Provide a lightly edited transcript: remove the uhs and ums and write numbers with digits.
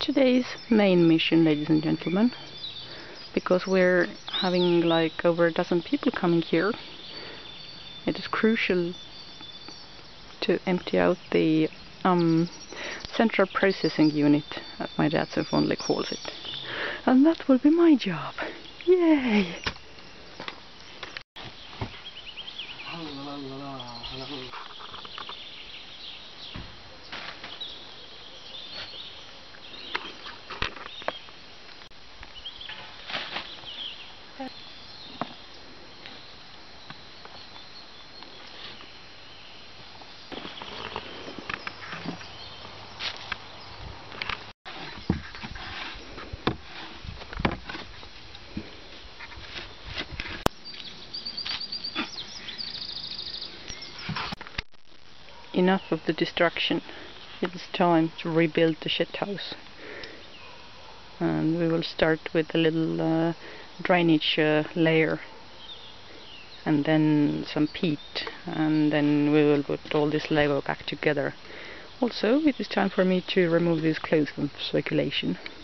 today's main mission, ladies and gentlemen, because we're having like over a dozen people coming here. It is crucial to empty out the central processing unit, as my dad so fondly calls it, and that will be my job. Yay! Enough of the destruction. It is time to rebuild the shit house. And we will start with a little drainage layer, and then some peat, and then we will put all this Lego back together. Also, it is time for me to remove these clothes from circulation.